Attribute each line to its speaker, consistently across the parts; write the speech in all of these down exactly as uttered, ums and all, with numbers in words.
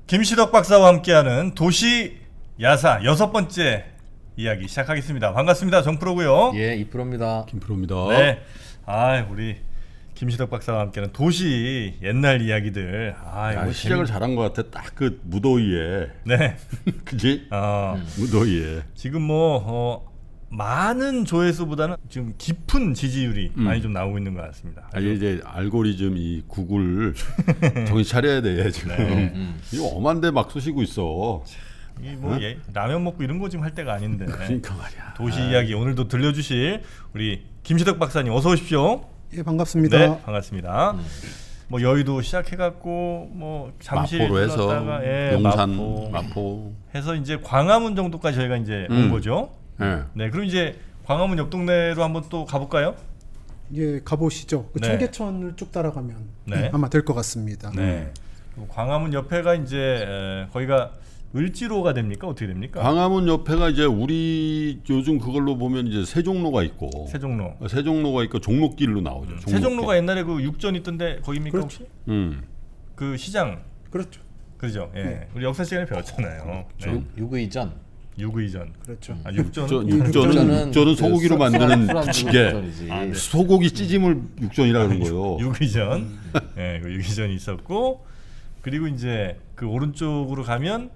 Speaker 1: 김시덕 박사와 함께하는 도시 야사 여섯 번째 이야기 시작하겠습니다. 반갑습니다. 정프로고요.
Speaker 2: 예, 이프로입니다.
Speaker 3: 김프로입니다.
Speaker 1: 네, 아 우리 김시덕 박사와 함께하는 도시 옛날 이야기들. 아,
Speaker 3: 야, 시작을 재밌... 잘한 것 같아. 딱 그 무더위에.
Speaker 1: 네,
Speaker 3: 그지?
Speaker 1: 어,
Speaker 3: 음. 무더위에.
Speaker 1: 지금 뭐 어, 많은 조회수보다는 지금 깊은 지지율이 음. 많이 좀 나오고 있는 것 같습니다.
Speaker 3: 아니 이제 알고리즘 이 구글 정신 차려야 돼 지금. 네. 음. 이거 엄한데 막 쏘시고 있어.
Speaker 1: 이 뭐 응? 예, 라면 먹고 이런 거 지금 할 때가 아닌데.
Speaker 3: 그러니까 말이야.
Speaker 1: 도시 이야기 오늘도 들려주실 우리 김시덕 박사님 어서 오십시오.
Speaker 4: 예, 반갑습니다.
Speaker 1: 네, 반갑습니다. 음. 뭐 여의도 시작해갖고 뭐 잠실
Speaker 3: 마포로 해서 예, 용산,
Speaker 1: 마포,
Speaker 3: 마포
Speaker 1: 해서 이제 광화문 정도까지 저희가 이제 음. 온 거죠. 네. 네, 그럼 이제 광화문 옆 동네로 한번 또 가볼까요?
Speaker 4: 예, 가보시죠. 그
Speaker 1: 네.
Speaker 4: 청계천을 쭉 따라가면
Speaker 1: 네.
Speaker 4: 아마 될 것 같습니다.
Speaker 1: 네. 광화문 옆에가 이제 에, 거기가 을지로가 됩니까? 어떻게 됩니까?
Speaker 3: 광화문 옆에가 이제 우리 요즘 그걸로 보면 이제 세종로가 있고
Speaker 1: 세종로
Speaker 3: 세종로가 있고 종로길로 나오죠.
Speaker 1: 음.
Speaker 3: 종로길.
Speaker 1: 세종로가 옛날에 그 육전 있던데 거기입니까?
Speaker 4: 그렇죠.
Speaker 1: 혹시?
Speaker 3: 음.
Speaker 1: 그 시장
Speaker 4: 그렇죠.
Speaker 1: 그죠? 예.
Speaker 4: 네.
Speaker 1: 우리 역사 시간에 배웠잖아요.
Speaker 2: 네. 육, 육의전.
Speaker 1: 육의전.
Speaker 4: 그렇죠.
Speaker 1: 아, 육전.
Speaker 3: 육전, 육전은 육전은 소고기로
Speaker 2: 그
Speaker 3: 만드는 부치개.
Speaker 1: 아, 네.
Speaker 3: 소고기 찌짐을 육전이라 그러는 거예요.
Speaker 1: 육의전. 예, 그 육의전이 있었고 그리고 이제 그 오른쪽으로 가면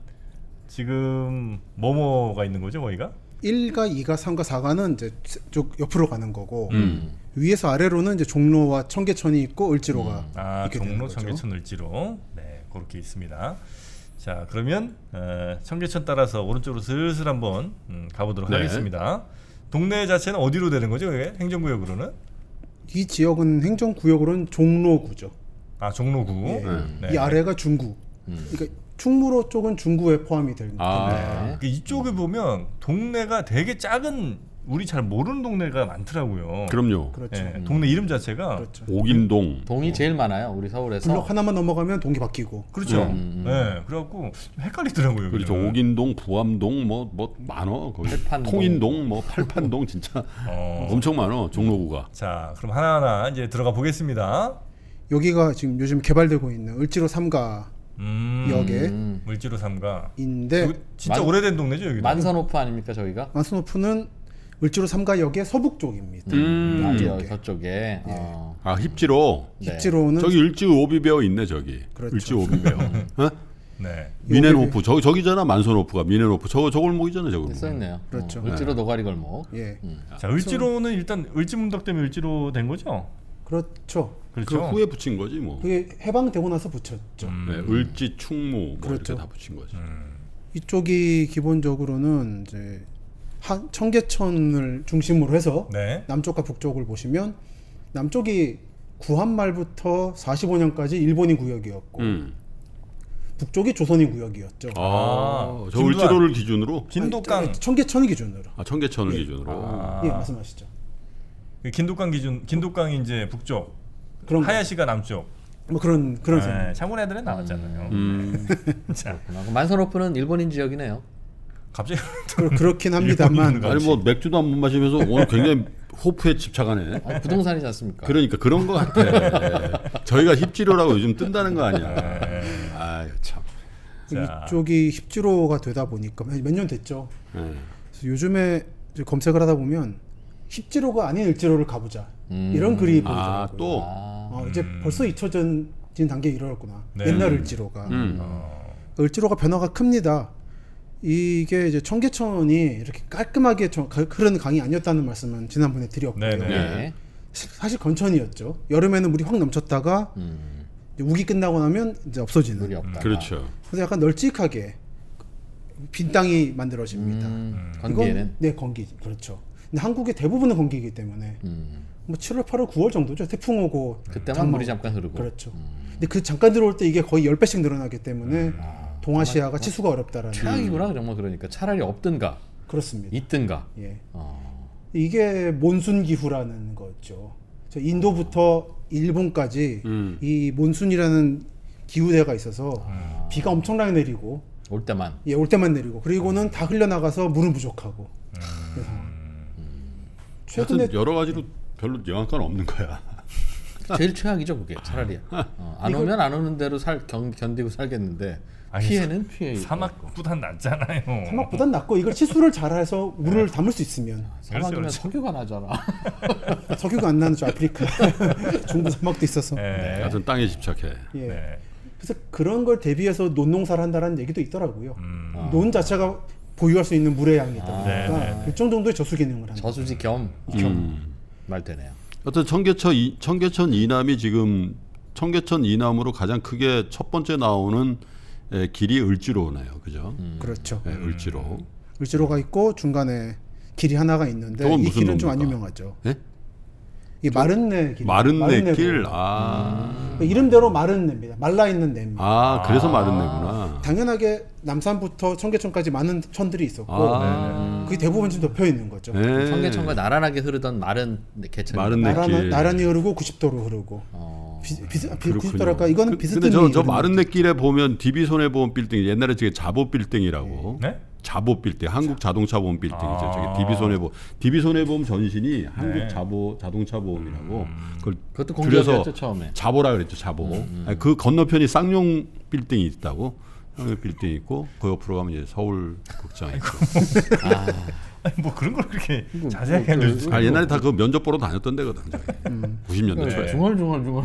Speaker 1: 지금 뭐뭐가 있는 거죠, 거기가?
Speaker 4: 일가, 이가, 삼가, 사가는 이제 쭉 옆으로 가는 거고
Speaker 3: 음.
Speaker 4: 위에서 아래로는 이제 종로와 청계천이 있고 을지로가
Speaker 1: 음. 아,
Speaker 4: 있게 되는
Speaker 1: 종로,
Speaker 4: 거죠.
Speaker 1: 청계천, 을지로. 네, 그렇게 있습니다. 자, 그러면 어, 청계천 따라서 오른쪽으로 슬슬 한번 음, 가보도록
Speaker 3: 네.
Speaker 1: 하겠습니다. 동네 자체는 어디로 되는 거죠, 이게? 행정구역으로는?
Speaker 4: 이 지역은 행정구역으로는 종로구죠.
Speaker 1: 아, 종로구.
Speaker 4: 예.
Speaker 1: 네.
Speaker 4: 이 아래가 중구.
Speaker 2: 음.
Speaker 4: 그러니까 충무로 쪽은 중구에 포함이 될
Speaker 3: 아.
Speaker 1: 네. 이쪽에 보면 동네가 되게 작은 우리 잘 모르는 동네가 많더라고요.
Speaker 3: 그럼요.
Speaker 4: 그렇죠.
Speaker 1: 네,
Speaker 2: 음.
Speaker 1: 동네 이름 자체가
Speaker 4: 그렇죠.
Speaker 3: 옥인동.
Speaker 2: 동이 제일 많아요. 우리 서울에서.
Speaker 4: 블록 하나만 넘어가면 동이 바뀌고.
Speaker 1: 그렇죠.
Speaker 2: 음.
Speaker 1: 네, 그래갖고 헷갈리더라고요.
Speaker 3: 그렇죠.
Speaker 1: 여기는.
Speaker 3: 옥인동, 부암동 뭐 뭐 많어. 거기
Speaker 2: 팔판동.
Speaker 3: 통인동, 뭐 팔판동 진짜
Speaker 1: 어.
Speaker 3: 엄청 많어. 종로구가.
Speaker 1: 자, 그럼 하나하나 이제 들어가 보겠습니다.
Speaker 4: 여기가 지금 요즘 개발되고 있는 을지로 삼가
Speaker 1: 음,
Speaker 4: 역에
Speaker 2: 음.
Speaker 1: 을지로 삼가인데
Speaker 4: 인데
Speaker 1: 진짜
Speaker 2: 만-
Speaker 1: 오래된 동네죠, 여기.
Speaker 2: 만선호프 아닙니까 저기가?
Speaker 4: 만스노프는 을지로 삼가역의 서북 쪽입니다.
Speaker 3: 음.
Speaker 2: 아,
Speaker 4: 이쪽에.
Speaker 2: 여- 저쪽에. 어.
Speaker 3: 아 힙지로.
Speaker 2: 네.
Speaker 4: 힙지로는
Speaker 3: 저기 을지 오비베어 있네 저기.
Speaker 4: 그렇죠.
Speaker 3: 을지 오비베어. 어?
Speaker 1: 네.
Speaker 3: 미넨호프 저기 저기잖아 만선호프가 미넨호프 저거 저골목이잖아 저거.
Speaker 2: 써 있네요.
Speaker 4: 그렇죠.
Speaker 2: 어, 을지로 노가리 골목.
Speaker 4: 예,
Speaker 2: 음.
Speaker 1: 자, 을지로는 일단 을지문덕 때문에 을지로 된 거죠?
Speaker 4: 그렇죠.
Speaker 3: 그
Speaker 1: 그렇죠.
Speaker 3: 후에 붙인 거지 뭐.
Speaker 4: 그게 해방되고 나서 붙였죠.
Speaker 1: 음.
Speaker 3: 네, 을지 충무 뭐
Speaker 4: 그렇죠.
Speaker 3: 이렇게 다 붙인 거지.
Speaker 1: 음.
Speaker 4: 이쪽이 기본적으로는 이제 한 청계천을 중심으로 해서
Speaker 1: 네.
Speaker 4: 남쪽과 북쪽을 보시면 남쪽이 구한 말부터 사십오 년까지 일본인 구역이었고
Speaker 3: 음.
Speaker 4: 북쪽이 조선인 구역이었죠.
Speaker 3: 아,
Speaker 1: 아,
Speaker 3: 저
Speaker 1: 김두한.
Speaker 3: 을지로를 기준으로.
Speaker 1: 긴독강.
Speaker 4: 아니, 청계천 기준으로.
Speaker 3: 아 청계천을
Speaker 4: 예.
Speaker 3: 기준으로.
Speaker 1: 아.
Speaker 4: 예, 말씀하시죠.
Speaker 1: 그 긴독강 기준, 긴독강이 이제 북쪽,
Speaker 4: 그런
Speaker 1: 하야시가 남쪽.
Speaker 4: 뭐 그런 그런 셈.
Speaker 1: 네, 창원 애들은 나왔잖아요.
Speaker 3: 음.
Speaker 1: 자,
Speaker 2: 그렇구나. 그럼 만선호프는 일본인 지역이네요.
Speaker 1: 갑자기
Speaker 4: 그, 그렇긴 합니다만
Speaker 1: 일본인은
Speaker 3: 아니 뭐 맥주도 안 못 마시면서 오늘 굉장히 호프에 집착하네.
Speaker 2: 아, 부동산이지 않습니까?
Speaker 3: 그러니까 그런 거 같아. 저희가 힙지로라고 요즘 뜬다는 거 아니야.
Speaker 1: 네.
Speaker 3: 아 참.
Speaker 1: 자.
Speaker 4: 이쪽이 힙지로가 되다 보니까 몇 년 됐죠.
Speaker 3: 네.
Speaker 4: 그래서 요즘에 이제 검색을 하다 보면 힙지로가 아닌 을지로를 가보자
Speaker 2: 음.
Speaker 4: 이런 글이
Speaker 3: 아
Speaker 4: 보이더라고요.
Speaker 3: 또.
Speaker 2: 아.
Speaker 4: 어, 이제
Speaker 1: 음.
Speaker 4: 벌써 잊혀진 단계에 이르렀구나.
Speaker 1: 네.
Speaker 4: 옛날 을지로가.
Speaker 3: 음.
Speaker 1: 어,
Speaker 4: 을지로가 변화가 큽니다. 이게 이제 청계천이 이렇게 깔끔하게 저- 가- 흐르는 강이 아니었다는 말씀은 지난번에 드렸고요.
Speaker 1: 네네.
Speaker 2: 네.
Speaker 4: 시- 사실 건천이었죠. 여름에는 물이 확 넘쳤다가
Speaker 2: 음.
Speaker 4: 이제 우기 끝나고 나면 이제 없어지는.
Speaker 2: 물이 없다.
Speaker 3: 그렇죠.
Speaker 4: 그래서 약간 널찍하게 빈 땅이 만들어집니다.
Speaker 2: 음.
Speaker 4: 이건-
Speaker 2: 건기에는.
Speaker 4: 네, 건기. 그렇죠. 근데 한국의 대부분은 건기이기 때문에
Speaker 2: 음.
Speaker 4: 뭐 칠월, 팔월, 구월 정도죠. 태풍 오고
Speaker 2: 그때만
Speaker 4: 장마
Speaker 2: 물이
Speaker 4: 오고.
Speaker 2: 잠깐 흐르고.
Speaker 4: 그렇죠.
Speaker 2: 음.
Speaker 4: 근데 그 잠깐 들어올 때 이게 거의 십 배씩 늘어나기 때문에
Speaker 2: 아,
Speaker 4: 동아시아가 치수가 어렵다라는.
Speaker 2: 최악이구나 정말. 그러니까 차라리 없든가
Speaker 4: 그렇습니다.
Speaker 2: 있든가.
Speaker 4: 예.
Speaker 2: 어.
Speaker 4: 이게 몬순 기후라는 거죠. 저 인도부터 일본까지
Speaker 3: 음.
Speaker 4: 이 몬순이라는 기후대가 있어서
Speaker 2: 아.
Speaker 4: 비가 엄청나게 내리고
Speaker 2: 올 때만.
Speaker 4: 예, 올 때만 내리고 그리고는 다 흘려나가서 물은 부족하고 그래서 최근에
Speaker 3: 하여튼 여러 가지로 별로 영향가는 없는 거야.
Speaker 2: 제일 최악이죠 그게 차라리. 어, 안
Speaker 4: 이거-
Speaker 2: 오면 안 오는 대로 살 견, 견디고 살겠는데
Speaker 1: 아니,
Speaker 2: 피해는 피해.
Speaker 1: 사막보단 낫잖아요.
Speaker 4: 사막보단 낫고 이걸 치수를 잘해서 물을 담을 수 있으면
Speaker 2: 사막이면
Speaker 1: 그렇죠.
Speaker 2: 석유가 나잖아.
Speaker 4: 석유가 안 나는 저 아프리카 중부 사막도 있어서.
Speaker 1: 네.
Speaker 3: 같은 땅에 집착해.
Speaker 4: 예.
Speaker 1: 네.
Speaker 4: 그래서 그런 걸 대비해서 논농사를 한다는 얘기도 있더라고요.
Speaker 1: 음.
Speaker 2: 아.
Speaker 4: 논 자체가 보유할 수 있는 물의 양이다
Speaker 2: 아.
Speaker 4: 보니까
Speaker 1: 네, 네, 네.
Speaker 4: 일정 정도의 저수 기능을 한다.
Speaker 2: 저수지 겸
Speaker 3: 음.
Speaker 2: 말 되네요.
Speaker 3: 어떤 청계천 이, 청계천 이남이 지금 청계천 이남으로 가장 크게 첫 번째 나오는 에, 길이 을지로네요, 그죠?
Speaker 2: 음.
Speaker 4: 그렇죠.
Speaker 3: 네, 을지로.
Speaker 4: 을지로가 있고 중간에 길이 하나가 있는데
Speaker 3: 그건
Speaker 4: 이
Speaker 3: 무슨
Speaker 4: 길은 좀 안
Speaker 3: 놈입니까?
Speaker 4: 유명하죠.
Speaker 3: 네?
Speaker 4: 이 마른내 길.
Speaker 3: 마른내 길.
Speaker 4: 로.
Speaker 3: 아,
Speaker 4: 이름대로 마른 내입니다. 말라 있는 내입니다.
Speaker 3: 아 그래서 마른내구나.
Speaker 4: 당연하게 남산부터 청계천까지 많은 천들이 있었고
Speaker 3: 아,
Speaker 4: 그게 대부분 지금 덮여 있는 거죠.
Speaker 3: 네.
Speaker 2: 청계천과 나란하게 흐르던 마른 개천.
Speaker 3: 마른
Speaker 4: 나란,
Speaker 3: 길.
Speaker 4: 나란히 흐르고 구십 도로 흐르고
Speaker 2: 어.
Speaker 4: 비, 비, 비,
Speaker 3: 그렇군요.
Speaker 4: 구십 도랄까 이거는
Speaker 3: 그-
Speaker 4: 비슷한
Speaker 3: 근데 저, 저
Speaker 4: 이름입니다.
Speaker 3: 마른내 길에 보면 디비 손해보험 빌딩 옛날에 저게 자보 빌딩이라고.
Speaker 1: 네?
Speaker 3: 자보 빌딩, 한국 자동차 보험 빌딩이죠.
Speaker 1: 아.
Speaker 3: 저게 디비 손해보험, 디비 손해보험 전신이 한국
Speaker 1: 네.
Speaker 3: 자보 자동차 보험이라고. 그걸
Speaker 2: 그것도
Speaker 3: 줄여서
Speaker 2: 공개했죠 처음에.
Speaker 3: 자보라 그랬죠. 자보. 아니, 그 건너편이 쌍용 빌딩이 있다고. 쌍용 빌딩 있고 그 옆으로 가면 이제 서울 극장 있고.
Speaker 2: 아,
Speaker 1: 아니 뭐 그런 걸 그렇게
Speaker 2: 이거
Speaker 1: 자세하게
Speaker 2: 그-
Speaker 1: 알려주세요.
Speaker 3: 아 옛날에 다 그 면접 보러 다녔던 데거든. 저기. 구십 년대 초에.
Speaker 2: 중얼중얼중얼.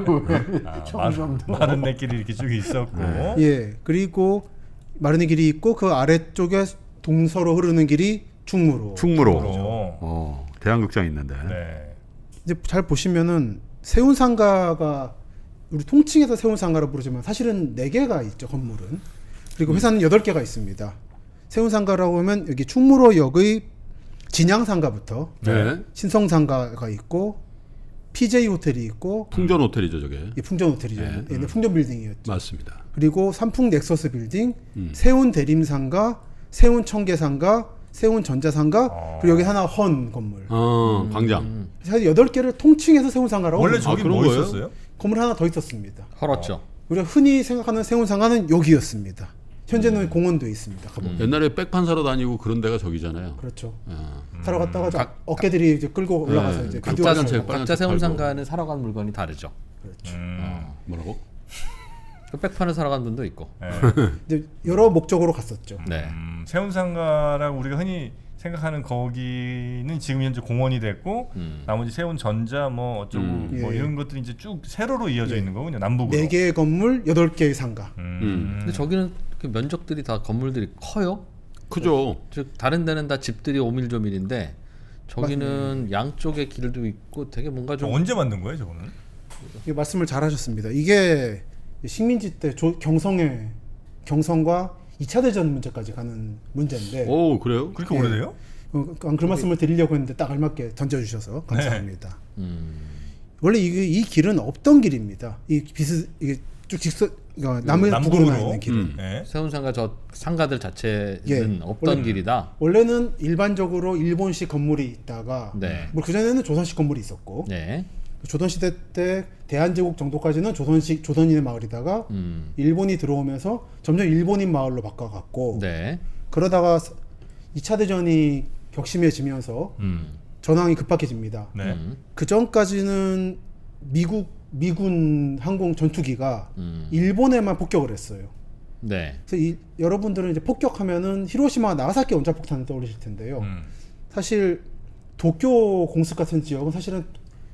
Speaker 1: 아, 마른, 마른 내길이 이렇게 쭉 있었고.
Speaker 4: 예, 그리고 마른의 길이 있고 그 아래쪽에 동서로 흐르는 길이 충무로.
Speaker 3: 충무로.
Speaker 1: 충무로.
Speaker 3: 어, 대한극장 있는데.
Speaker 1: 네.
Speaker 4: 이제 잘 보시면은 세운상가가 우리 통칭해서 세운상가로 부르지만 사실은 네 개가 있죠 건물은. 그리고 회사는 여덟 개가 있습니다. 세운상가라고 하면 여기 충무로역의 진양상가부터
Speaker 3: 네.
Speaker 4: 신성상가가 있고 피제이 호텔이 있고
Speaker 3: 풍전 호텔이죠, 저게.
Speaker 4: 이 풍전 호텔이죠.
Speaker 3: 네.
Speaker 4: 예, 풍전 빌딩이었죠.
Speaker 3: 맞습니다.
Speaker 4: 그리고 삼풍 넥서스 빌딩,
Speaker 3: 음.
Speaker 4: 세운 대림상가, 세운 청계상가, 세운 전자상가,
Speaker 1: 아.
Speaker 4: 그리고 여기 하나 헌 건물.
Speaker 3: 어,
Speaker 2: 음.
Speaker 3: 광장.
Speaker 4: 사실 여덟 개를 통칭해서 세운상가라고
Speaker 1: 원래
Speaker 4: 합니다.
Speaker 1: 저기
Speaker 3: 그런
Speaker 1: 뭐
Speaker 3: 거예요?
Speaker 1: 있었어요?
Speaker 4: 건물 하나 더 있었습니다.
Speaker 2: 헐었죠.
Speaker 4: 우리가 흔히 생각하는 세운상가는 여기였습니다. 현재는
Speaker 3: 음.
Speaker 4: 공원도 있습니다. 가보면.
Speaker 3: 옛날에 백판 사러 다니고 그런 데가 저기잖아요.
Speaker 4: 그렇죠.
Speaker 3: 어.
Speaker 4: 사러 갔다가 저
Speaker 2: 각-
Speaker 4: 어깨들이 이제 끌고 올라가서
Speaker 3: 네,
Speaker 4: 이제
Speaker 3: 각자
Speaker 4: 비디오
Speaker 3: 는
Speaker 4: 촬영.
Speaker 3: 제일 빨간
Speaker 2: 각자
Speaker 3: 색 팔고.
Speaker 2: 세운상가는 사러 간 물건이 다르죠.
Speaker 4: 그렇죠.
Speaker 1: 음.
Speaker 3: 뭐라고?
Speaker 2: 그 백판을 사러 간 분도 있고.
Speaker 1: 네.
Speaker 4: 이제 여러 목적으로 갔었죠.
Speaker 2: 네.
Speaker 1: 음, 세운상가라고 우리가 흔히 생각하는 거기는 지금 현재 공원이 됐고
Speaker 2: 음.
Speaker 1: 나머지 세운 전자 뭐 어쩌고
Speaker 3: 음.
Speaker 1: 뭐
Speaker 4: 예.
Speaker 1: 이런 것들이 이제 쭉 세로로 이어져
Speaker 4: 예.
Speaker 1: 있는 거군요. 남북으로.
Speaker 4: 네 개의 건물, 여덟 개의 상가.
Speaker 1: 음.
Speaker 3: 음.
Speaker 2: 근데 저기는 그 면적들이 다 건물들이 커요.
Speaker 3: 크죠.
Speaker 2: 즉 다른 데는 다 집들이 오밀조밀인데 저기는 양쪽에 길도 있고 되게 뭔가
Speaker 1: 저
Speaker 2: 좀
Speaker 1: 언제 만든 거예요, 저거는?
Speaker 4: 이게 말씀을 잘하셨습니다. 이게 식민지 때 조, 경성의 경성과 이 차 대전 문제까지 가는 문제인데
Speaker 3: 오, 그래요?
Speaker 1: 그렇게
Speaker 4: 예.
Speaker 1: 오래돼요?
Speaker 4: 어, 그, 그 말씀을 드리려고 했는데 딱 알맞게 던져주셔서 감사합니다.
Speaker 2: 음,
Speaker 4: 원래 이, 이 길은 없던 길입니다. 이 비스 이게 쭉 직선 어, 남의 북으로 나 있는 길은
Speaker 3: 음.
Speaker 1: 네.
Speaker 2: 세운상가 저 상가들 자체는
Speaker 4: 예.
Speaker 2: 없던
Speaker 4: 원래-
Speaker 2: 길이다.
Speaker 4: 원래는 일반적으로 일본식 건물이 있다가
Speaker 2: 네.
Speaker 4: 뭐 그전에는 조선식 건물이 있었고
Speaker 2: 네.
Speaker 4: 조선시대 때 대한제국 정도까지는 조선식 조선인의 마을이다가
Speaker 2: 음.
Speaker 4: 일본이 들어오면서 점점 일본인 마을로 바꿔갔고
Speaker 2: 네.
Speaker 4: 그러다가 이 차 대전이 격심해지면서
Speaker 2: 음.
Speaker 4: 전황이 급박해집니다.
Speaker 1: 네.
Speaker 2: 음.
Speaker 4: 그 전까지는 미국 미군 항공 전투기가
Speaker 2: 음.
Speaker 4: 일본에만 폭격을 했어요.
Speaker 2: 네.
Speaker 4: 그래서 이, 여러분들은 이제 폭격하면은 히로시마, 나가사키 원자폭탄을 떠올리실 텐데요.
Speaker 1: 음.
Speaker 4: 사실 도쿄 공습 같은 지역은 사실은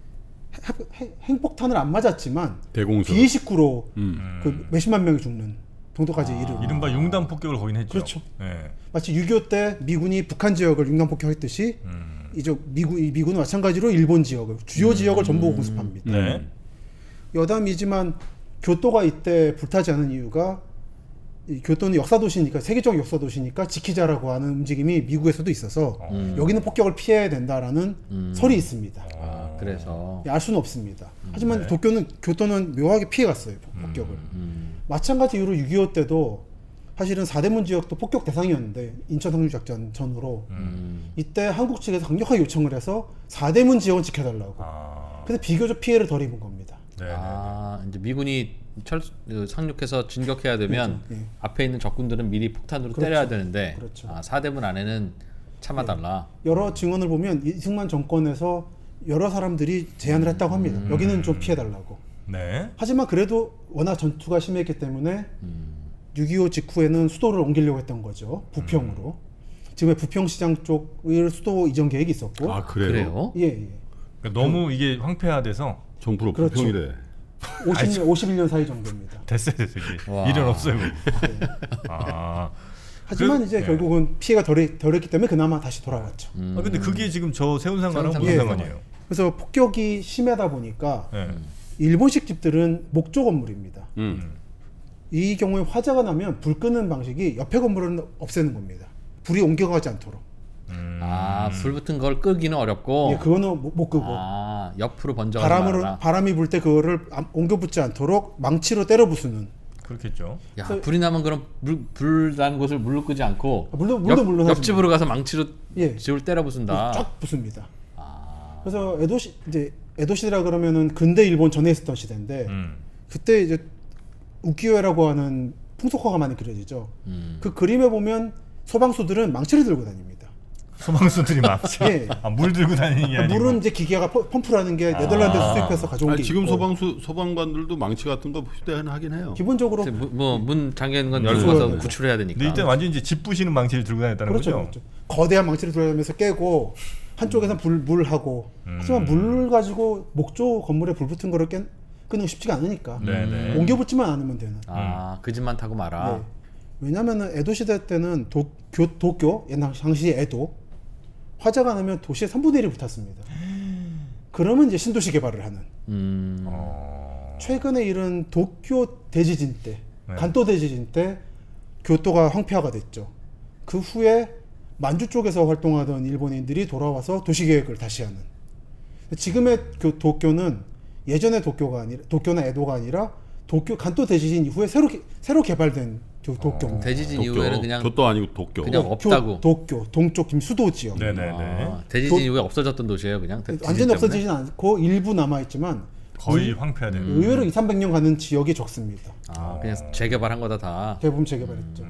Speaker 4: 해- 해- 핵폭탄을 안 맞았지만
Speaker 3: 대공수.
Speaker 4: 비의식구로
Speaker 3: 음.
Speaker 4: 그 몇십만 명이 죽는 정도까지 이르고
Speaker 1: 이른바 융단 폭격을 거긴 했죠.
Speaker 4: 그렇죠.
Speaker 1: 네.
Speaker 4: 마치 육이오 때 미군이 북한 지역을 융단 폭격했듯이
Speaker 1: 음.
Speaker 4: 이제 미군 이 미군은 마찬가지로 일본 지역을 주요 지역을 전부 공습합니다.
Speaker 1: 네.
Speaker 4: 여담이지만 교토가 이때 불타지 않은 이유가 이 교토는 역사 도시니까 세계적 역사 도시니까 지키자라고 하는 움직임이 미국에서도 있어서
Speaker 2: 음.
Speaker 4: 여기는 폭격을 피해야 된다라는
Speaker 2: 음.
Speaker 4: 설이 있습니다.
Speaker 2: 아, 그래서
Speaker 4: 알 수는 없습니다. 하지만
Speaker 1: 네.
Speaker 4: 도쿄는 교토는 묘하게 피해갔어요 폭격을.
Speaker 2: 음.
Speaker 4: 마찬가지 이유로 육이오 때도 사실은 사대문 지역도 폭격 대상이었는데 인천 상륙작전 전후로
Speaker 2: 음.
Speaker 4: 이때 한국 측에서 강력하게 요청을 해서 사대문 지역은 지켜달라고.
Speaker 1: 아.
Speaker 4: 그래서 비교적 피해를 덜 입은 겁니다.
Speaker 1: 네.
Speaker 2: 아, 이제 미군이 철 그 상륙해서 진격해야 되면
Speaker 4: 그렇죠. 예.
Speaker 2: 앞에 있는 적군들은 미리 폭탄으로
Speaker 4: 그렇죠.
Speaker 2: 때려야 되는데
Speaker 4: 그렇죠.
Speaker 2: 아, 사대문 안에는 참아달라.
Speaker 4: 여러 증언을 보면 이승만 정권에서 여러 사람들이 제안을 했다고 합니다. 여기는 좀 피해달라고.
Speaker 1: 네.
Speaker 4: 하지만 그래도 워낙 전투가 심했기 때문에
Speaker 2: 음.
Speaker 4: 육이오 직후에는 수도를 옮기려고 했던 거죠. 부평으로. 음. 지금의 부평시장 쪽을 수도 이전 계획이 있었고.
Speaker 3: 아 그래요?
Speaker 2: 그래요?
Speaker 4: 예, 예.
Speaker 1: 그러니까 너무 그, 이게 황폐화돼서
Speaker 3: 정부로
Speaker 4: 그렇죠.
Speaker 3: 부평이래.
Speaker 4: 오십 년, 오십일 년 사이 정도입니다.
Speaker 1: 됐어요, 됐어요. 미련 없어요.
Speaker 4: 네.
Speaker 1: 아.
Speaker 4: 하지만
Speaker 1: 그,
Speaker 4: 이제
Speaker 1: 네.
Speaker 4: 결국은 피해가 덜, 덜했기 때문에 그나마 다시 돌아왔죠.
Speaker 2: 음.
Speaker 1: 아 근데 그게 지금 저 세운상가랑 무슨
Speaker 2: 예.
Speaker 1: 상관이에요?
Speaker 4: 그래서 폭격이 심하다 보니까
Speaker 1: 네.
Speaker 4: 일본식 집들은 목조 건물입니다.
Speaker 3: 음.
Speaker 4: 이 경우에 화재가 나면 불 끄는 방식이 옆에 건물은 없애는 겁니다. 불이 옮겨가지 않도록.
Speaker 1: 음.
Speaker 2: 아, 불 붙은 걸 끄기는 어렵고.
Speaker 4: 예, 그거는 못, 못 끄고
Speaker 2: 아, 옆으로 번져.
Speaker 4: 바람으로 바람이 불 때 그거를 안- 옮겨붙지 않도록 망치로 때려 부수는.
Speaker 1: 그렇겠죠.
Speaker 2: 야, 불이 나면 그럼 불, 불 난 곳을 물로 끄지 않고
Speaker 4: 아, 물론 물론
Speaker 2: 옆,
Speaker 4: 물론
Speaker 2: 옆집으로 가서 망치로
Speaker 4: 예.
Speaker 2: 집을 때려 부순다.
Speaker 4: 쫙 부숩니다.
Speaker 2: 아.
Speaker 4: 그래서 에도시 이제 에도시대라 그러면은 근대 일본 전에 있었던 시대인데
Speaker 1: 음.
Speaker 4: 그때 이제 우키요에라고 하는 풍속화가 많이 그려지죠.
Speaker 2: 음.
Speaker 4: 그 그림에 보면 소방수들은 망치를 들고 다닙니다.
Speaker 1: 소방수들이 막지.
Speaker 4: 예.
Speaker 1: 아, 물 들고 다니는 게 아니고.
Speaker 4: 물은 이제 기계가 펌- 펌프라는 게 네덜란드에서 수입해서 가져온
Speaker 3: 아니,
Speaker 4: 게
Speaker 3: 지금
Speaker 4: 있고
Speaker 3: 소방수 소방관들도 망치 같은 거 휴대하긴 해요.
Speaker 4: 기본적으로
Speaker 2: 뭐문 잠겨 있는 건 열고
Speaker 4: 그렇죠.
Speaker 2: 가서
Speaker 4: 네.
Speaker 2: 구출해야 되니까.
Speaker 1: 근데 이때 완전 이제 집 부시는 망치를 들고 다녔다는
Speaker 4: 그렇죠,
Speaker 1: 거죠.
Speaker 4: 그렇죠. 거대한 망치를 들어가면서 깨고 한쪽에서 불 물하고
Speaker 1: 음.
Speaker 4: 하지만 물 가지고 목조 건물에 불 붙은 거를 깬 끄는 게 쉽지가 않으니까
Speaker 1: 네네.
Speaker 4: 옮겨 붙지만 않으면 되는.
Speaker 2: 아, 그 집만 타고 말아.
Speaker 4: 네. 왜냐면은 에도 시대 때는 도, 교, 도쿄 옛날 당시 에도 화재가 나면 도시의 삼분의 일이 붙었습니다. 그러면 이제 신도시 개발을 하는.
Speaker 2: 음.
Speaker 1: 어...
Speaker 4: 최근에 이른 도쿄 대지진 때,
Speaker 1: 네.
Speaker 4: 간도 대지진 때 교토가 황폐화가 됐죠. 그 후에 만주 쪽에서 활동하던 일본인들이 돌아와서 도시 계획을 다시 하는. 지금의 그 도쿄는 예전의 도쿄가 아니라 도쿄나 에도가 아니라 도쿄 간도 대지진 이후에 새로 개- 새로 개발된 도, 도쿄입니다.
Speaker 2: 대지진
Speaker 3: 도쿄.
Speaker 2: 이후에는 그냥
Speaker 3: 교토 아니고 도쿄.
Speaker 2: 그냥 없다고.
Speaker 4: 도쿄 동쪽 김 수도 지역.
Speaker 1: 네네네.
Speaker 2: 아, 대지진
Speaker 4: 도-
Speaker 2: 이후에 없어졌던 도시예요, 그냥. 대지진
Speaker 4: 완전히
Speaker 2: 때문에?
Speaker 4: 없어지진 않고 일부 남아 있지만
Speaker 1: 거의 황폐화된.
Speaker 4: 의외로 이삼백 년 가는 지역이 적습니다.
Speaker 2: 아, 그냥 재개발한 거다 다.
Speaker 4: 대부분 재개발했죠.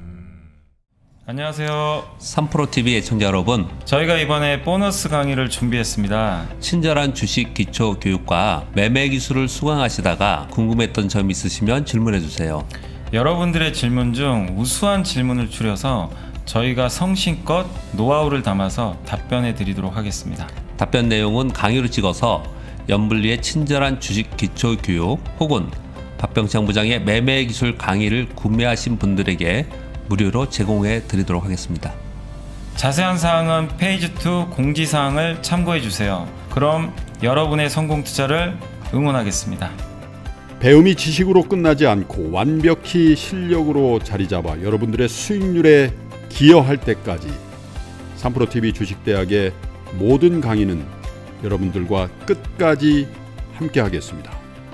Speaker 5: 안녕하세요.
Speaker 6: 삼프로티비 애청자 여러분,
Speaker 5: 저희가 이번에 보너스 강의를 준비했습니다.
Speaker 6: 친절한 주식 기초 교육과 매매 기술을 수강하시다가 궁금했던 점 있으시면 질문해 주세요.
Speaker 5: 여러분들의 질문 중 우수한 질문을 추려서 저희가 성심껏 노하우를 담아서 답변해 드리도록 하겠습니다.
Speaker 6: 답변 내용은 강의로 찍어서 연불리의 친절한 주식 기초 교육 혹은 박병창 부장의 매매 기술 강의를 구매하신 분들에게 무료로 제공해 드리도록 하겠습니다.
Speaker 5: 자세한 사항은 페이지 이 공지사항을 참고해 주세요. 그럼 여러분의 성공 투자를 응원하겠습니다.
Speaker 3: 배움이 지식으로 끝나지 않고 완벽히 실력으로 자리 잡아 여러분들의 수익률에 기여할 때까지 삼프로티비 주식대학의 모든 강의는 여러분들과 끝까지 함께 하겠습니다.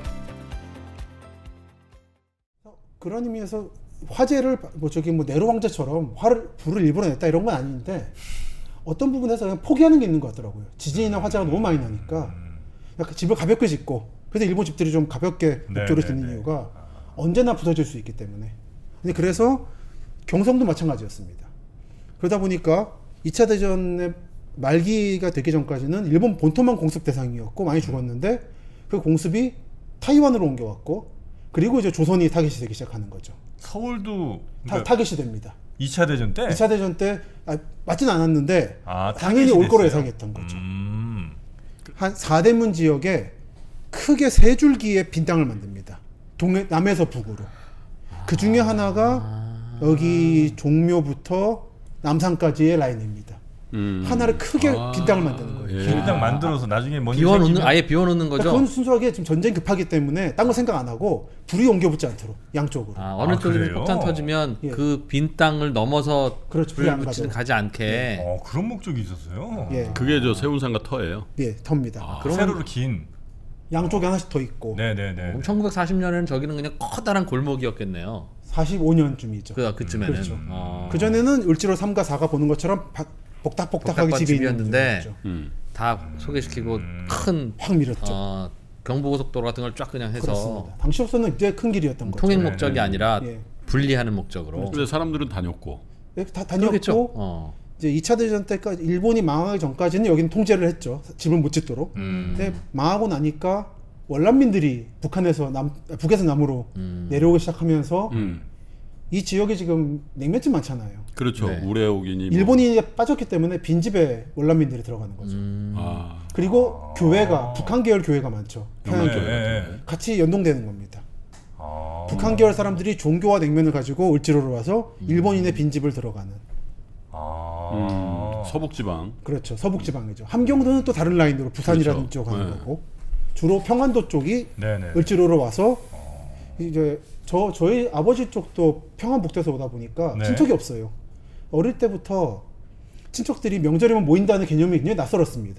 Speaker 4: 그런 의미에서 화재를 뭐 저기 뭐 네로 황제처럼 화를 불을 일부러 냈다 이런 건 아닌데 어떤 부분에서 그냥 포기하는 게 있는 것 같더라고요. 지진이나 화재가 너무 많이 나니까 약간 집을 가볍게 짓고 그래서 일본 집들이 좀 가볍게 목조를
Speaker 1: 네,
Speaker 4: 짓는
Speaker 1: 네, 네.
Speaker 4: 이유가 언제나 부서질 수 있기 때문에. 근데 그래서 경성도 마찬가지였습니다. 그러다 보니까 이 차 대전의 말기가 되기 전까지는 일본 본토만 공습 대상이었고 많이 죽었는데 그 공습이 타이완으로 옮겨왔고 그리고 이제 조선이 타겟이 되기 시작하는 거죠.
Speaker 1: 서울도
Speaker 4: 타,
Speaker 1: 그러니까
Speaker 4: 타겟이 됩니다.
Speaker 1: 이 차 대전 때.
Speaker 4: 이 차 대전 때 아, 맞진 않았는데
Speaker 1: 아,
Speaker 4: 당연히
Speaker 1: 타겟이
Speaker 4: 올 거로
Speaker 1: 됐어요?
Speaker 4: 예상했던 거죠.
Speaker 1: 음.
Speaker 4: 한 사대문 지역에 크게 세 줄기의 빈 땅을 만듭니다. 동해, 남에서 북으로. 그 중에 하나가 여기 종묘부터 남산까지의 라인입니다.
Speaker 3: 음.
Speaker 4: 하나를 크게 빈 땅을 만드는 거예요.
Speaker 3: 예.
Speaker 1: 길당 만들어서 나중에 뭔 일이
Speaker 2: 비워놓는
Speaker 1: 생기면
Speaker 2: 아예 비워놓는
Speaker 4: 그러니까
Speaker 2: 거죠.
Speaker 4: 그건 순수하게 지금 전쟁 급하기 때문에 딴 거 생각 안 하고 불이 옮겨붙지 않도록 양쪽으로.
Speaker 2: 아, 어느
Speaker 1: 아,
Speaker 2: 쪽에서
Speaker 1: 그래요?
Speaker 2: 폭탄 터지면
Speaker 4: 예.
Speaker 2: 그 빈 땅을 넘어서
Speaker 4: 그렇죠. 불이
Speaker 2: 불
Speaker 4: 안
Speaker 2: 붙이는
Speaker 4: 가죠.
Speaker 2: 가지 않게.
Speaker 1: 어, 그런 목적이 있었어요.
Speaker 4: 예,
Speaker 3: 그게 저 세운상가 터예요.
Speaker 4: 예, 터입니다.
Speaker 1: 아,
Speaker 2: 그러면-
Speaker 1: 세로로 긴.
Speaker 4: 양쪽에 하나씩 더 있고
Speaker 1: 네네네.
Speaker 2: 그럼 천구백사십 년에는 저기는 그냥 커다란 골목이었겠네요.
Speaker 4: 사십오 년쯤이죠.
Speaker 2: 그 그쯤에는.
Speaker 4: 그렇죠.
Speaker 2: 어.
Speaker 4: 그 전에는 을지로 삼과 사가 보는 것처럼 바, 복닥복닥하게
Speaker 2: 복닥
Speaker 4: 집이 있는
Speaker 2: 집이었는데
Speaker 4: 집이었죠.
Speaker 3: 음.
Speaker 2: 다 소개시키고
Speaker 1: 음.
Speaker 2: 큰
Speaker 4: 확 밀었죠.
Speaker 2: 어, 경부고속도로 같은 걸 쫙 그냥 해서
Speaker 4: 그렇습니다. 당시로서는 굉장히 큰 길이었던 거죠.
Speaker 2: 통행
Speaker 1: 네,
Speaker 2: 목적이
Speaker 1: 네.
Speaker 2: 아니라
Speaker 4: 예.
Speaker 2: 분리하는 목적으로.
Speaker 3: 근데 사람들은 다녔고.
Speaker 4: 예, 다
Speaker 2: 그렇겠죠.
Speaker 4: 다녔고
Speaker 2: 어.
Speaker 4: 이제 이 차 대전 때까지 일본이 망하기 전까지는 여기는 통제를 했죠. 집을 못 짓도록.
Speaker 1: 음.
Speaker 4: 근데 망하고 나니까 월남민들이 북한에서 남 북에서 남으로
Speaker 2: 음.
Speaker 4: 내려오기 시작하면서
Speaker 3: 음.
Speaker 4: 이 지역에 지금 냉면집 많잖아요.
Speaker 3: 그렇죠.
Speaker 2: 네.
Speaker 3: 우레옥이니 뭐.
Speaker 4: 일본인이 빠졌기 때문에 빈집에 월남민들이 들어가는 거죠.
Speaker 2: 음.
Speaker 3: 아.
Speaker 4: 그리고 교회가 북한 계열 교회가 많죠. 평양
Speaker 1: 네,
Speaker 4: 교회
Speaker 1: 네, 네.
Speaker 4: 같이 연동되는 겁니다.
Speaker 1: 아.
Speaker 4: 북한 계열 사람들이 종교와 냉면을 가지고 을지로로 와서 일본인의 빈집을 들어가는.
Speaker 1: 아.
Speaker 3: 음, 서북지방.
Speaker 4: 그렇죠. 서북 지방이죠. 함경도는 또 다른 라인으로 부산이라는
Speaker 3: 그렇죠.
Speaker 4: 쪽 가는
Speaker 3: 네.
Speaker 4: 거고 주로 평안도 쪽이
Speaker 1: 네네.
Speaker 4: 을지로로 와서 이제 저 저희 아버지 쪽도 평안북도에서 오다 보니까
Speaker 1: 네.
Speaker 4: 친척이 없어요. 어릴 때부터 친척들이 명절이면 모인다는 개념이 굉장히 낯설었습니다.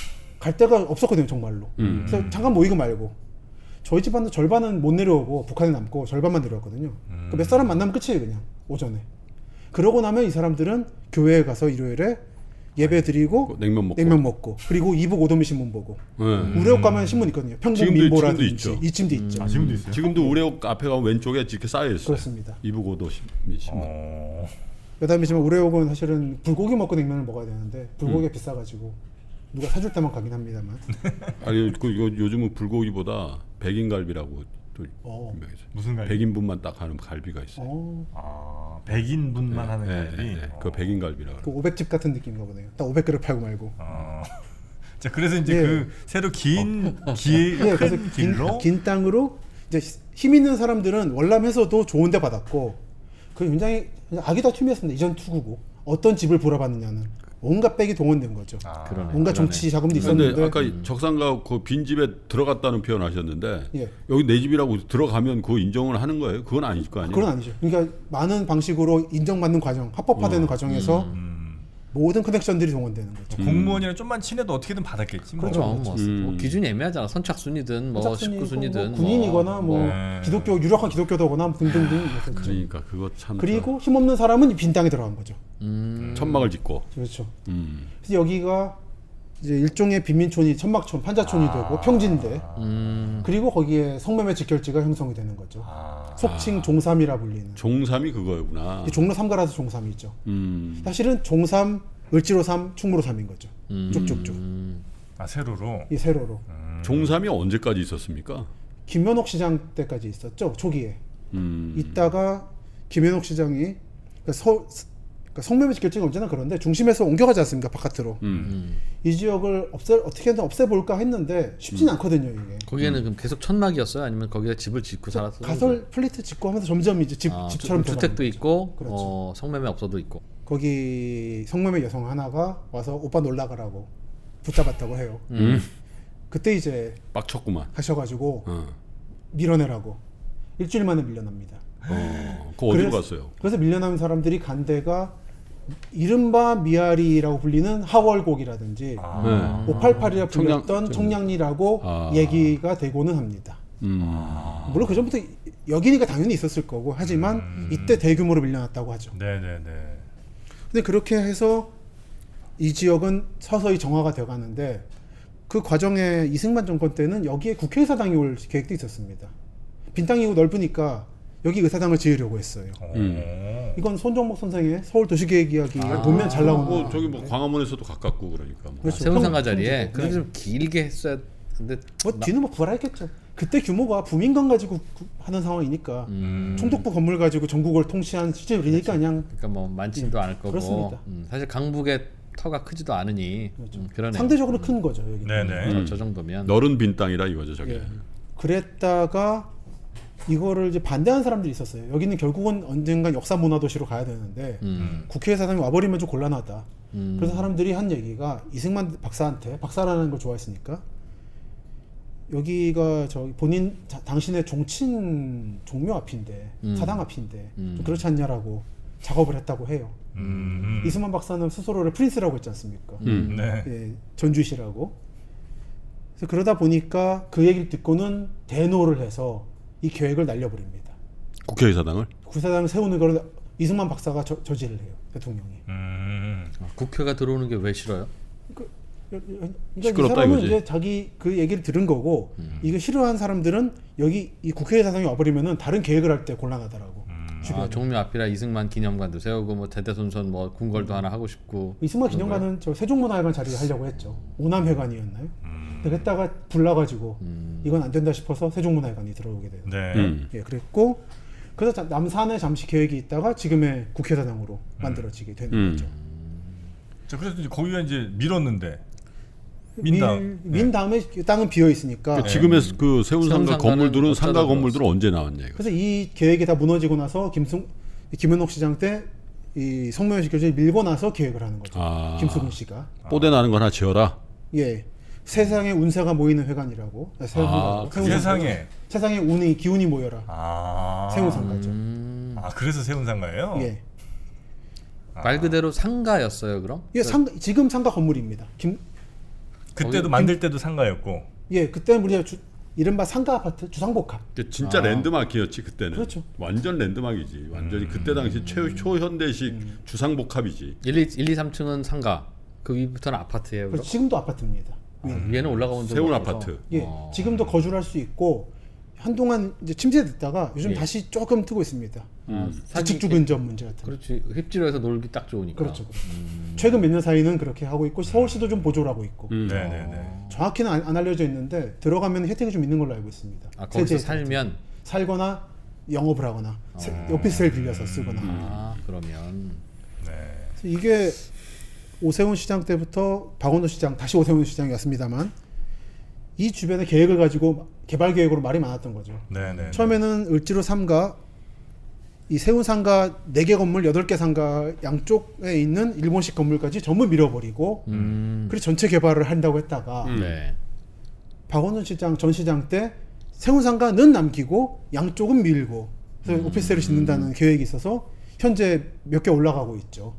Speaker 4: 갈 데가 없었거든요, 정말로.
Speaker 3: 음.
Speaker 4: 그래서 잠깐 모이고 말고 저희 집안도 절반은 못 내려오고 북한에 남고 절반만 내려왔거든요.
Speaker 1: 음.
Speaker 4: 그 몇 사람 만나면 끝이에요, 그냥 오전에. 그러고 나면 이 사람들은 교회에 가서 일요일에 예배 드리고
Speaker 3: 냉면 먹고.
Speaker 4: 냉면 먹고 그리고 이북 오도미 신문 보고
Speaker 3: 네.
Speaker 4: 우레옥 가면 신문 있거든요. 평북
Speaker 3: 지금도-
Speaker 4: 민보라든지
Speaker 3: 지금도 있죠.
Speaker 4: 이쯤도 있죠.
Speaker 1: 아, 지금도 있어요?
Speaker 3: 지금도 우레옥 앞에 가면 왼쪽에 이렇게 쌓여 있어요.
Speaker 4: 그렇습니다.
Speaker 3: 이북오도 신문.
Speaker 1: 어.
Speaker 4: 여담이지만 우레옥은 사실은 불고기 먹고 냉면을 먹어야 되는데 불고기가 비싸가지고 누가 사줄 때만 가긴 합니다만.
Speaker 3: 아니 그 요, 요즘은 불고기보다 백인갈비라고 또
Speaker 4: 어.
Speaker 3: 유명해서
Speaker 1: 무슨 갈비?
Speaker 3: 백 인분만 딱 하는 갈비가 있어요.
Speaker 4: 어,
Speaker 1: 아, 백 인분만 하는
Speaker 3: 네,
Speaker 1: 갈비.
Speaker 3: 네, 네. 그 백인갈비라고.
Speaker 4: 그 오백 집 같은 느낌인가 보네요. 딱 오백 그릇 팔고 말고.
Speaker 1: 어. 자, 그래서 이제
Speaker 4: 예.
Speaker 1: 그 새로 긴 길,
Speaker 4: 예, 그래서
Speaker 1: 큰
Speaker 4: 긴,
Speaker 1: 길로
Speaker 4: 긴 땅으로 이제 힘 있는 사람들은 월남에서도 좋은데 받았고 그 굉장히 아기다 튀었습니다. 이전 투구고 어떤 집을 보러봤느냐는 온갖 백이 동원된 거죠.
Speaker 1: 아,
Speaker 2: 그러네.
Speaker 4: 온갖
Speaker 2: 그러네.
Speaker 4: 정치 자금도
Speaker 3: 그런데
Speaker 4: 있었는데
Speaker 3: 아까 적산가 그 빈집에 들어갔다는 표현하셨는데
Speaker 4: 예.
Speaker 3: 여기 내 집이라고 들어가면 그거 인정을 하는 거예요? 그건 아닐 거 아니에요?
Speaker 4: 그건 아니죠. 그러니까 많은 방식으로 인정받는 과정, 합법화되는 과정에서
Speaker 1: 음.
Speaker 4: 모든 커넥션들이 동원되는 거죠.
Speaker 1: 공무원이랑 좀만 친해도 어떻게든 받았겠지. 뭐.
Speaker 4: 그렇죠.
Speaker 2: 그럼 뭐,
Speaker 3: 음.
Speaker 2: 뭐 기준이 애매하잖아. 선착순이든 뭐
Speaker 4: 선착순이고
Speaker 2: 식구순이든
Speaker 4: 뭐 군인이거나 뭐,
Speaker 1: 네.
Speaker 4: 기독교 유력한 기독교도거나 등등등 있었죠.
Speaker 3: 그러니까 그거 참
Speaker 4: 그리고 힘없는 사람은 빈 땅에 들어간 거죠.
Speaker 2: 음.
Speaker 3: 천막을 짓고.
Speaker 4: 그렇죠.
Speaker 3: 음.
Speaker 4: 그래서 여기가 이제 일종의 빈민촌이 천막촌, 판자촌이 되고 평지인데
Speaker 2: 음.
Speaker 4: 그리고 거기에 성매매 직결지가 형성이 되는 거죠.
Speaker 1: 아.
Speaker 4: 속칭 종삼이라 불리는.
Speaker 3: 종삼이 그거구나.
Speaker 4: 이 종로 삼가라서 종삼이죠.
Speaker 3: 음.
Speaker 4: 사실은 종삼, 을지로 삼, 충무로 삼인 거죠.
Speaker 2: 음.
Speaker 4: 쭉쭉쭉.
Speaker 2: 음.
Speaker 1: 아, 세로로.
Speaker 4: 이 세로로.
Speaker 1: 음.
Speaker 3: 종삼이 언제까지 있었습니까?
Speaker 4: 김현옥 시장 때까지 있었죠. 초기에.
Speaker 3: 음.
Speaker 4: 있다가 김현옥 시장이 그러니까 서, 그러니까 성매매 직결지가 언제나 그런데 중심에서 옮겨가지 않습니까? 바깥으로.
Speaker 3: 음.
Speaker 2: 음.
Speaker 4: 이 지역을 없애 어떻게든 없애볼까 했는데 쉽진 않거든요. 이게.
Speaker 2: 거기에는 그럼 계속 천막이었어요? 아니면 거기다 집을 짓고 살았어요?
Speaker 4: 가설 플리트 짓고 하면서 점점 이제 집,
Speaker 2: 아,
Speaker 4: 집처럼
Speaker 2: 주, 주택도
Speaker 4: 돼가는
Speaker 2: 있고
Speaker 4: 그렇죠.
Speaker 2: 어, 성매매 업소도 있고.
Speaker 4: 거기 성매매 여성 하나가 와서 오빠 놀라 가라고 붙잡았다고 해요.
Speaker 3: 음.
Speaker 4: 그때 이제
Speaker 3: 빡쳤구만.
Speaker 4: 하셔가지고
Speaker 3: 어.
Speaker 4: 밀어내라고 일주일 만에 밀려납니다.
Speaker 3: 어. 그거 어디로
Speaker 4: 그래서-
Speaker 3: 갔어요?
Speaker 4: 그래서 밀려나는 사람들이 간 데가 이른바 미아리라고 불리는 하월곡이라든지
Speaker 1: 아.
Speaker 4: 오팔팔이라
Speaker 3: 청량-
Speaker 4: 불렸던 청량리라고
Speaker 3: 아.
Speaker 4: 얘기가 되고는 합니다.
Speaker 3: 음.
Speaker 4: 물론 그 전부터 여기니까 당연히 있었을 거고 하지만
Speaker 1: 음.
Speaker 4: 이때 대규모로 밀려났다고 하죠.
Speaker 1: 네네네.
Speaker 4: 근데 그렇게 해서 이 지역은 서서히 정화가 되어가는데 그 과정에 이승만 정권 때는 여기에 국회의사당이 올 계획도 있었습니다. 빈 땅이고 넓으니까 여기 의사당을 지으려고 했어요.
Speaker 1: 음.
Speaker 4: 이건 손정목 선생의 서울 도시계획 이야기
Speaker 2: 아.
Speaker 4: 보면 잘 나오는
Speaker 3: 뭐
Speaker 4: 거.
Speaker 3: 저기 뭐 광화문에서도 가깝고 그러니까. 뭐.
Speaker 4: 그렇죠.
Speaker 2: 세운상가
Speaker 4: 평-
Speaker 2: 자리에
Speaker 4: 평지고.
Speaker 2: 그래도
Speaker 4: 네.
Speaker 2: 좀 길게 했어야 근데
Speaker 4: 뭐 뒤는 뭐 부활했겠죠. 그때 규모가 부민관 가지고 구- 하는 상황이니까
Speaker 2: 음.
Speaker 4: 총독부 건물 가지고 전국을 통치한 시절이니까 그냥
Speaker 2: 그러니까 뭐 많지도 않을 거고.
Speaker 4: 그렇습니다.
Speaker 2: 음, 사실 강북의 터가 크지도 않으니
Speaker 4: 그렇죠.
Speaker 2: 음, 그러네.
Speaker 4: 상대적으로 큰 거죠. 여기.
Speaker 1: 네네.
Speaker 2: 저,
Speaker 3: 음.
Speaker 2: 저 정도면
Speaker 3: 너른 빈 땅이라 이거죠 저게.
Speaker 4: 예. 그랬다가 이거를 이제 반대하는 사람들이 있었어요. 여기는 결국은 언젠간 역사 문화 도시로 가야 되는데
Speaker 2: 음.
Speaker 4: 국회의사당이 와버리면 좀 곤란하다.
Speaker 2: 음.
Speaker 4: 그래서 사람들이 한 얘기가 이승만 박사한테 박사라는 걸 좋아했으니까 여기가 저 본인 자, 당신의 종친 종묘 앞인데
Speaker 2: 음.
Speaker 4: 사당 앞인데
Speaker 2: 음.
Speaker 4: 좀 그렇지 않냐라고 작업을 했다고 해요.
Speaker 1: 음.
Speaker 4: 이승만 박사는 스스로를 프린스라고 했지 않습니까?
Speaker 3: 음.
Speaker 1: 네.
Speaker 4: 예, 전주시라고. 그래서 그러다 보니까 그 얘기를 듣고는 대노를 해서 이 계획을 날려버립니다.
Speaker 3: 국회의사당을.
Speaker 4: 국사당을 세우는 걸 이승만 박사가 저, 저지를 해요. 대통령이.
Speaker 1: 음.
Speaker 2: 아, 국회가 들어오는 게 왜 싫어요?
Speaker 4: 그러니까 이
Speaker 3: 시끄럽다
Speaker 4: 사람은
Speaker 3: 이거지.
Speaker 4: 이제 자기 그 얘기를 들은 거고
Speaker 2: 음.
Speaker 4: 이거 싫어하는 사람들은 여기 이 국회의사당이 와버리면은 다른 계획을 할 때 곤란하더라고.
Speaker 1: 음.
Speaker 2: 아, 종묘 앞이라 이승만 기념관도 세우고 뭐 대대손손 뭐 궁궐도 하나 하고 싶고.
Speaker 4: 이승만
Speaker 2: 그런
Speaker 4: 기념관은 저 세종문화회관 자리에 하려고 했죠. 오남회관이었나요?
Speaker 1: 음.
Speaker 4: 근데 그랬다가 불나가지고
Speaker 2: 음.
Speaker 4: 이건 안 된다 싶어서 세종문화회관이 들어오게 돼요.
Speaker 1: 네.
Speaker 3: 음.
Speaker 4: 예, 그랬고 그래서 자- 남산에 잠시 계획이 있다가 지금의 국회의사당으로 만들어지게 되는
Speaker 3: 음.
Speaker 4: 거죠.
Speaker 1: 자, 그래서 이제 거기가 이제 밀었는데 민
Speaker 4: 밀-
Speaker 1: 다음.
Speaker 4: 민 다음에 땅은 비어 있으니까.
Speaker 3: 그 지금의 그 세운상가
Speaker 2: 세운상가는
Speaker 3: 건물들은
Speaker 2: 어쩌다
Speaker 3: 상가
Speaker 2: 들어왔어?
Speaker 3: 건물들은 언제 나왔냐 이거.
Speaker 4: 그래서 이 계획이 다 무너지고 나서 김승 김현옥 시장 때 이 성명식 교수를 밀고 나서 계획을 하는 거죠.
Speaker 3: 아.
Speaker 4: 김수근 씨가.
Speaker 3: 뽀대 나는 거 하나 지어라.
Speaker 4: 예. 세상에 운세가 모이는 회관이라고. 아, 세운상가라고.
Speaker 3: 그
Speaker 4: 세운상가.
Speaker 1: 세상에.
Speaker 4: 세상에 운이 기운이 모여라.
Speaker 1: 아.
Speaker 4: 세운상가죠.
Speaker 2: 음.
Speaker 1: 아, 그래서 세운상가예요?
Speaker 4: 예.
Speaker 2: 말 그대로 상가였어요, 그럼?
Speaker 4: 예, 상 지금 상가 건물입니다. 김
Speaker 1: 그때도
Speaker 2: 거기-
Speaker 1: 만들 때도 상가였고.
Speaker 4: 예, 그때 우리가 주, 이른바 상가 아파트 주상복합.
Speaker 3: 그 진짜
Speaker 2: 아.
Speaker 3: 랜드마크였지 그때는.
Speaker 4: 그렇죠.
Speaker 3: 완전 랜드마크이지. 완전히 그때 당시 최 초현대식
Speaker 4: 음.
Speaker 3: 주상복합이지.
Speaker 2: 일, 이, 일, 이, 삼 층은 상가. 그 위부터는 아파트예요.
Speaker 4: 그리고
Speaker 2: 그럼?
Speaker 4: 지금도 아파트입니다.
Speaker 2: 아,
Speaker 4: 위에.
Speaker 2: 위에는 올라가본 적이
Speaker 3: 세운
Speaker 2: 없어서.
Speaker 3: 아파트.
Speaker 4: 예,
Speaker 2: 어.
Speaker 4: 지금도 거주를 할 수 있고 한동안 이제 침체됐다가 요즘
Speaker 2: 예.
Speaker 4: 다시 조금 트고 있습니다.
Speaker 2: 아,
Speaker 4: 자칙주 근접 문제 같은. 거.
Speaker 2: 그렇지. 힙지로해서 놀기 딱 좋으니까.
Speaker 4: 그렇죠. 그렇죠. 최근 몇 년 사이는 그렇게 하고 있고 서울시도 좀 보조를 하고 있고.
Speaker 3: 음.
Speaker 1: 네네네.
Speaker 4: 정확히는 안, 안 알려져 있는데 들어가면 혜택이 좀 있는 걸로 알고 있습니다.
Speaker 2: 아, 거기서
Speaker 4: 세제
Speaker 2: 살면
Speaker 4: 살거나 영업을 하거나 세-
Speaker 2: 어.
Speaker 4: 오피스텔 빌려서 쓰거나.
Speaker 2: 아, 그러면
Speaker 1: 네.
Speaker 4: 그래서 이게 오세훈 시장 때부터 박원순 시장 다시 오세훈 시장이 왔습니다만 이 주변에 계획을 가지고 개발 계획으로 말이 많았던 거죠.
Speaker 1: 네네.
Speaker 4: 처음에는 을지로 삼가 이 세운 상가 네 개 건물 여덟 개 상가 양쪽에 있는 일본식 건물까지 전부 밀어버리고
Speaker 2: 음.
Speaker 4: 그리고 전체 개발을 한다고 했다가
Speaker 3: 음.
Speaker 2: 네.
Speaker 4: 박원순 시장 전 시장 때 세운 상가는 남기고 양쪽은 밀고 그래서
Speaker 2: 음.
Speaker 4: 오피스텔을 짓는다는 계획이 있어서 현재 몇 개 올라가고 있죠.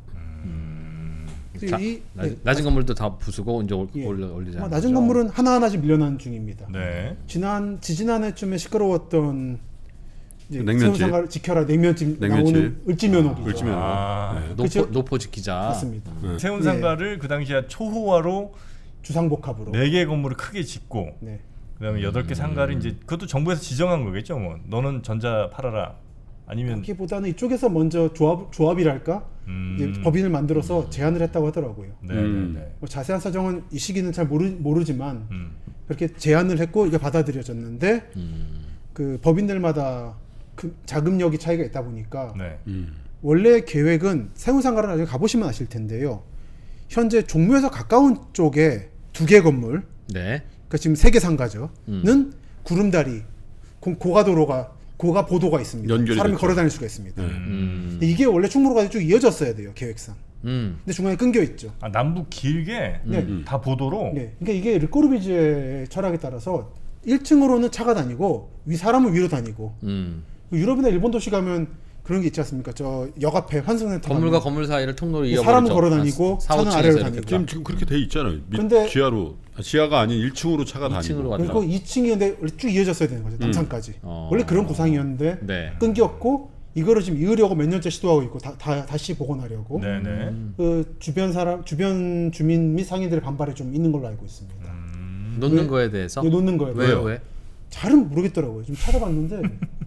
Speaker 4: 그래서
Speaker 2: 자,
Speaker 4: 이-
Speaker 2: 낮,
Speaker 4: 네.
Speaker 2: 낮은 건물도 다 부수고 이제 올,
Speaker 4: 예.
Speaker 2: 올려 올리자.
Speaker 4: 아마 낮은 건물은 하나하나씩 밀려난 중입니다.
Speaker 1: 네.
Speaker 4: 지난 지지난해쯤에 시끄러웠던 이제
Speaker 3: 냉면집.
Speaker 4: 세운 상가를 지켜라 냉면집,
Speaker 3: 냉면집.
Speaker 4: 나오는 을지면옥이죠.
Speaker 3: 을지면옥.
Speaker 1: 아.
Speaker 3: 네.
Speaker 2: 노포
Speaker 4: 그쵸?
Speaker 2: 노포 지키자.
Speaker 4: 맞습니다.
Speaker 3: 네.
Speaker 1: 세운상가를 그 당시에 초호화로
Speaker 4: 주상복합으로.
Speaker 1: 네 개 건물을 크게 짓고
Speaker 4: 네.
Speaker 1: 그다음에 여덟 개 상가를 이제 그것도 정부에서 지정한 거겠죠. 뭐 너는 전자 팔아라. 아니면
Speaker 4: 거기보다는 이쪽에서 먼저 조합 조합이랄까
Speaker 1: 음.
Speaker 4: 이제 법인을 만들어서 제안을 했다고 하더라고요.
Speaker 1: 네네네.
Speaker 3: 음.
Speaker 4: 뭐 자세한 사정은 이 시기는 잘 모르, 모르지만
Speaker 1: 음.
Speaker 4: 그렇게 제안을 했고 이게 받아들여졌는데
Speaker 2: 음.
Speaker 4: 그 법인들마다 그 자금력이 차이가 있다 보니까
Speaker 1: 네.
Speaker 3: 음.
Speaker 4: 원래 계획은 세운상가를 나중에 가보시면 아실 텐데요. 현재 종묘에서 가까운 쪽에 두 개 건물,
Speaker 2: 네.
Speaker 4: 그러니까 지금 세 개 상가죠.
Speaker 2: 음.
Speaker 4: 는 구름다리, 고- 고가도로가 고가 보도가 있습니다.
Speaker 3: 연결이
Speaker 4: 사람이
Speaker 3: 됐죠.
Speaker 4: 걸어 다닐 수가 있습니다.
Speaker 3: 네.
Speaker 2: 음.
Speaker 4: 근데 이게 원래 충무로까지 쭉 이어졌어야 돼요, 계획상.
Speaker 2: 음.
Speaker 4: 근데 중간에 끊겨 있죠.
Speaker 1: 아, 남북 길게
Speaker 4: 네.
Speaker 3: 음.
Speaker 1: 다 보도로.
Speaker 4: 네. 그러니까 이게 르꼬르비즈의 철학에 따라서 일 층으로는 차가 다니고 위 사람은 위로 다니고
Speaker 2: 음.
Speaker 4: 유럽이나 일본 도시 가면 그런 게 있지 않습니까? 저 역 앞에 환승센터
Speaker 2: 건물과
Speaker 4: 가면
Speaker 2: 건물 사이를 통로로 이어버리죠.
Speaker 4: 사람은 걸어 다니고
Speaker 2: 사,
Speaker 4: 차는
Speaker 2: 오 층에서
Speaker 4: 아래로
Speaker 2: 이렇게
Speaker 4: 다니고.
Speaker 3: 지금 지금 그렇게 돼 있잖아요. 밑
Speaker 4: 근데-
Speaker 3: 지하로 아, 지하가 아닌 일 층으로 차가
Speaker 2: 이 층으로
Speaker 3: 다니고.
Speaker 2: 갔다.
Speaker 4: 그리고 이 층이었는데 원래 쭉 이어졌어야 되는 거죠. 남산까지.
Speaker 2: 어.
Speaker 4: 원래 그런 구상이었는데
Speaker 2: 네.
Speaker 4: 끊겼고 이거를 지금 이으려고 몇 년째 시도하고 있고 다, 다 다시 복원하려고.
Speaker 1: 네네.
Speaker 4: 그 주변 사람 주변 주민 및 상인들의 반발이 좀 있는 걸로 알고 있습니다.
Speaker 1: 음.
Speaker 2: 놓는
Speaker 4: 왜-
Speaker 2: 거에 대해서
Speaker 4: 이거 놓는 거예요.
Speaker 2: 왜요? 왜?
Speaker 4: 잘은 모르겠더라고요. 좀 찾아봤는데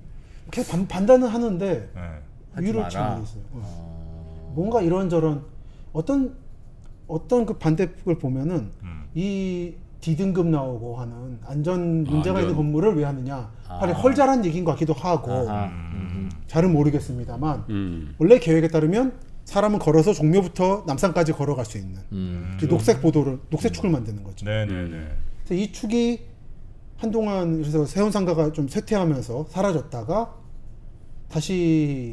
Speaker 4: 계속 반, 반대는 하는데
Speaker 1: 네.
Speaker 2: 하지
Speaker 4: 위로
Speaker 2: 마라.
Speaker 4: 치고 있어요. 어.
Speaker 2: 어.
Speaker 4: 뭔가 이런저런 어떤 어떤 그 반대쪽을 보면은
Speaker 1: 음.
Speaker 4: 이 D등급 나오고 하는 안전 문제가
Speaker 3: 안전.
Speaker 4: 있는 건물을 왜 하느냐
Speaker 2: 아.
Speaker 4: 빨리 헐잘한 얘기인 것 같기도 하고
Speaker 2: 아하. 음.
Speaker 4: 잘은 모르겠습니다만
Speaker 3: 음.
Speaker 4: 원래 계획에 따르면 사람은 걸어서 종묘부터 남산까지 걸어갈 수 있는
Speaker 2: 음.
Speaker 4: 그 녹색 보도를 녹색 축을 만드는 거죠.
Speaker 1: 네네네.
Speaker 4: 그래서 이 축이 한동안 그래서 세운상가가 좀 쇠퇴하면서 사라졌다가 다시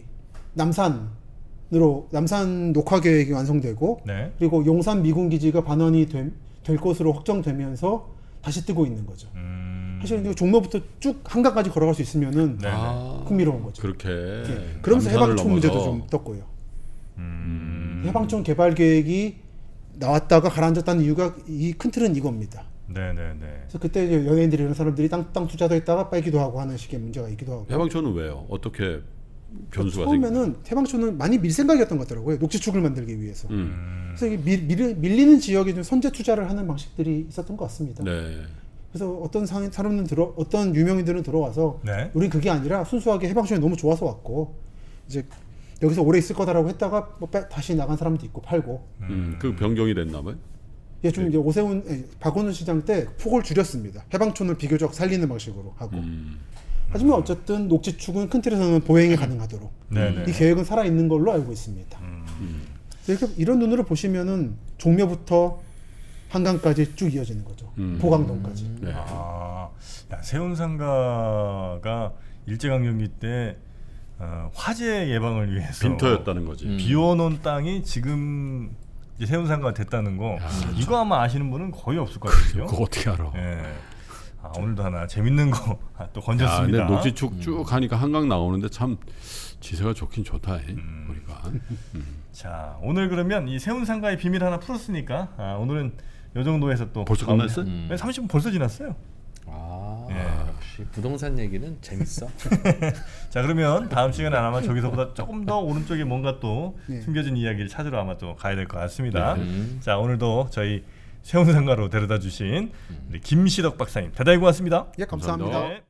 Speaker 4: 남산으로 남산 녹화 계획이 완성되고
Speaker 1: 네.
Speaker 4: 그리고 용산 미군 기지가 반환이 됨- 될 것으로 확정되면서 다시 뜨고 있는 거죠.
Speaker 1: 음.
Speaker 4: 사실 이거 종로부터 쭉 한강까지 걸어갈 수 있으면은
Speaker 1: 네.
Speaker 3: 아,
Speaker 4: 흥미로운 거죠.
Speaker 3: 그렇게.
Speaker 4: 예. 그러면서
Speaker 3: 남산을
Speaker 4: 해방촌 문제도
Speaker 3: 넘어서.
Speaker 4: 좀 떴고요.
Speaker 1: 음.
Speaker 4: 해방촌 개발 계획이 나왔다가 가라앉았다는 이유가 이 큰 틀은 이겁니다.
Speaker 1: 네네네.
Speaker 4: 그래서 그때 이제 연예인들이 이런 사람들이 땅, 땅 투자도 했다가 빼기도 하고 하는 식의 문제가 있기도 하고.
Speaker 3: 해방촌은 왜요? 어떻게 변수가
Speaker 4: 처음에는 해방촌은 많이 밀 생각이었던 것 같더라고요. 녹지축을 만들기 위해서.
Speaker 3: 생긴- 음.
Speaker 1: 음.
Speaker 4: 그래서 이게 밀, 밀, 밀리는 지역에 좀 선제 투자를 하는 방식들이 있었던 것 같습니다.
Speaker 3: 네.
Speaker 4: 그래서 어떤 상, 사람들은 들어, 어떤 유명인들은 들어와서
Speaker 1: 네.
Speaker 4: 우린 그게 아니라 순수하게 해방촌이 너무 좋아서 왔고 이제 여기서 오래 있을 거다라고 했다가 뭐 빼- 다시 나간 사람도 있고 팔고.
Speaker 3: 음. 그 변경이 됐나 봐요.
Speaker 4: 예, 좀 이제 오세훈, 예, 박원순 시장 때 폭을 줄였습니다. 해방촌을 비교적 살리는 방식으로 하고.
Speaker 3: 음.
Speaker 4: 하지만 어쨌든 녹지축은 큰 틀에서는 보행이 가능하도록
Speaker 1: 네네.
Speaker 4: 이 계획은 살아 있는 걸로 알고 있습니다.
Speaker 1: 음.
Speaker 4: 이렇게 이런 눈으로 보시면은 종묘부터 한강까지 쭉 이어지는 거죠.
Speaker 3: 음.
Speaker 4: 보강동까지.
Speaker 3: 네.
Speaker 1: 아, 야, 세운상가가 일제강점기 때 어, 화재 예방을 위해서
Speaker 3: 빈터였다는 거지.
Speaker 2: 음.
Speaker 1: 비워놓은 땅이 지금 이제 세운상가가 됐다는 거 이거 아마 아시는 분은 거의 없을 것 같아요.
Speaker 3: 그거 어떻게 알아?
Speaker 1: 예. 아, 오늘도 하나 재밌는 거 또
Speaker 3: 야,
Speaker 1: 건졌습니다.
Speaker 3: 근데 녹지축 쭉 가니까 한강 나오는데 참 지세가 좋긴 좋다. 음. 우리가.
Speaker 1: 자, 오늘 그러면 이 세운상가의 비밀 하나 풀었으니까 아, 오늘은 요 정도에서 또
Speaker 3: 벌써
Speaker 1: 마무리-
Speaker 3: 끝났어요?
Speaker 2: 음.
Speaker 1: 네, 삼십 분 벌써 지났어요.
Speaker 2: 아,
Speaker 1: 예.
Speaker 2: 역시 부동산 얘기는 재밌어.
Speaker 1: 자, 그러면 다음 시간에 아마 저기서보다 조금 더 오른쪽에 뭔가 또
Speaker 4: 네.
Speaker 1: 숨겨진 이야기를 찾으러 아마 또 가야 될 것 같습니다.
Speaker 2: 음.
Speaker 1: 자, 오늘도 저희 세운상가로 데려다 주신 우리 김시덕 박사님 대단히 고맙습니다.
Speaker 4: 예, 감사합니다.
Speaker 3: 감사합니다.
Speaker 1: 네.